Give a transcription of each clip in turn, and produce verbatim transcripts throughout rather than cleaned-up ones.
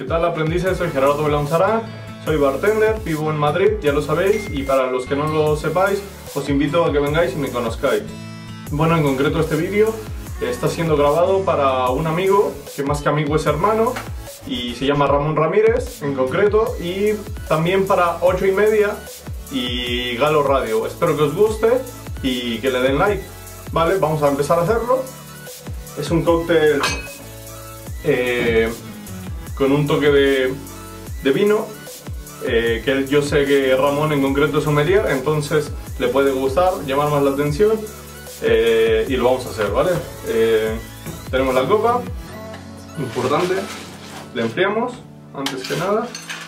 tal, aprendices? Soy Gerardo Belanzarán, soy bartender, vivo en Madrid, ya lo sabéis, y para los que no lo sepáis, os invito a que vengáis y me conozcáis. Bueno, en concreto este vídeo está siendo grabado para un amigo, que más que amigo es hermano, y se llama Ramón Ramírez en concreto, y también para ocho y media y Galo Radio. Espero que os guste y que le den like. Vale, vamos a empezar a hacerlo. Es un cóctel eh, con un toque de, de vino, eh, que yo sé que Ramón en concreto es sommelier, entonces le puede gustar, llamar más la atención, eh, y lo vamos a hacer, ¿vale? Eh, tenemos la copa, importante, la enfriamos antes que nada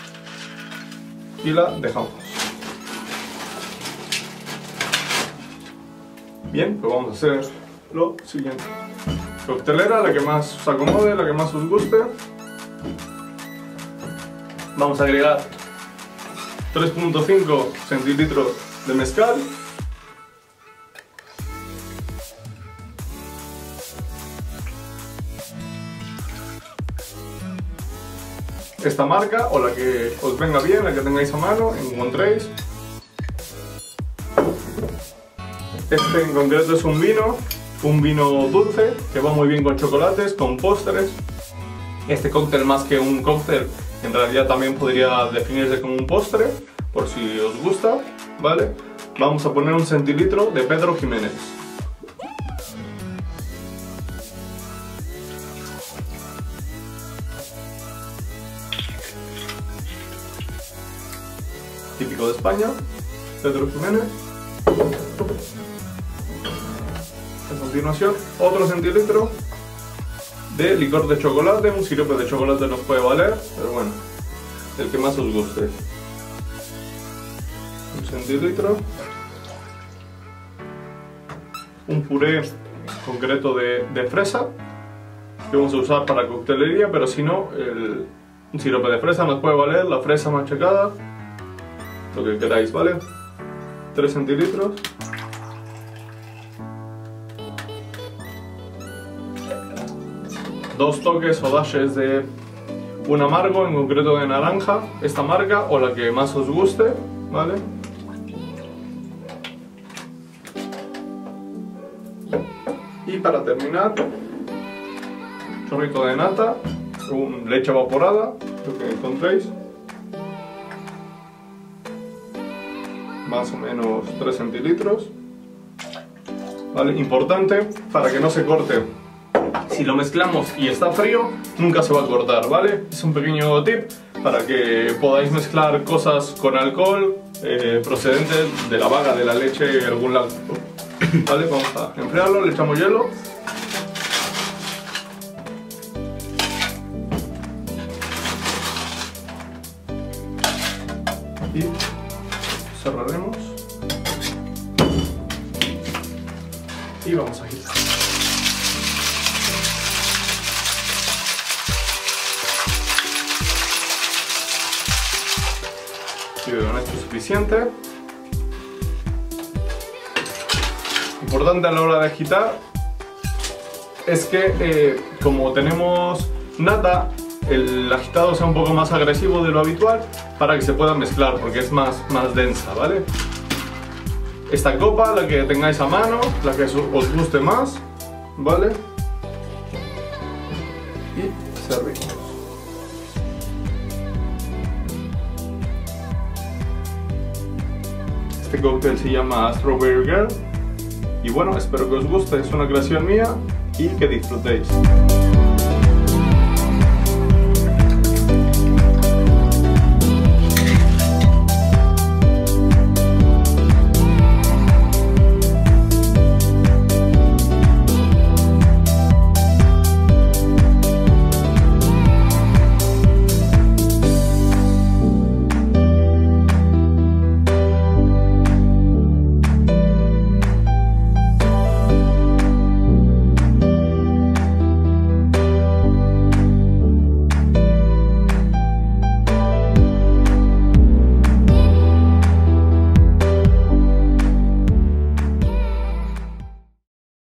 y la dejamos. Bien, pues vamos a hacer lo siguiente. Coctelera, la que más os acomode, la que más os guste. Vamos a agregar tres punto cinco centilitros de mezcal. Esta marca, o la que os venga bien, la que tengáis a mano, encontréis. Este en concreto es un vino, un vino dulce, que va muy bien con chocolates, con postres. Este cóctel, más que un cóctel, en realidad también podría definirse como un postre, por si os gusta, ¿vale? Vamos a poner un centilitro de Pedro Jiménez. Típico de España, Pedro Jiménez. A continuación, otro centilitro de licor de chocolate. Un sirope de chocolate nos puede valer, pero bueno, el que más os guste. Un centilitro. Un puré concreto de, de fresa, que vamos a usar para coctelería, pero si no, el, un sirope de fresa nos puede valer, la fresa machacada, lo que queráis, ¿vale? tres centilitros. Dos toques o dashes de un amargo, en concreto de naranja, esta marca o la que más os guste, ¿vale? Y para terminar, un chorrito de nata, un leche evaporada, lo que encontréis. Más o menos tres centilitros, ¿vale? Importante para que no se corte. Si lo mezclamos y está frío, nunca se va a cortar, ¿vale? Es un pequeño tip para que podáis mezclar cosas con alcohol eh, procedentes de la vaga de la leche de algún lado, ¿vale? Vamos a enfriarlo, le echamos hielo. Y cerraremos y vamos a agitar. Y con esto es suficiente. Importante a la hora de agitar es que eh, como tenemos nata, el agitado sea un poco más agresivo de lo habitual para que se pueda mezclar, porque es más, más densa, ¿vale? Esta copa, la que tengáis a mano, la que os guste más, ¿vale? Y servimos. Este cóctel se llama Strawberry Girl y bueno, espero que os guste, es una creación mía y que disfrutéis.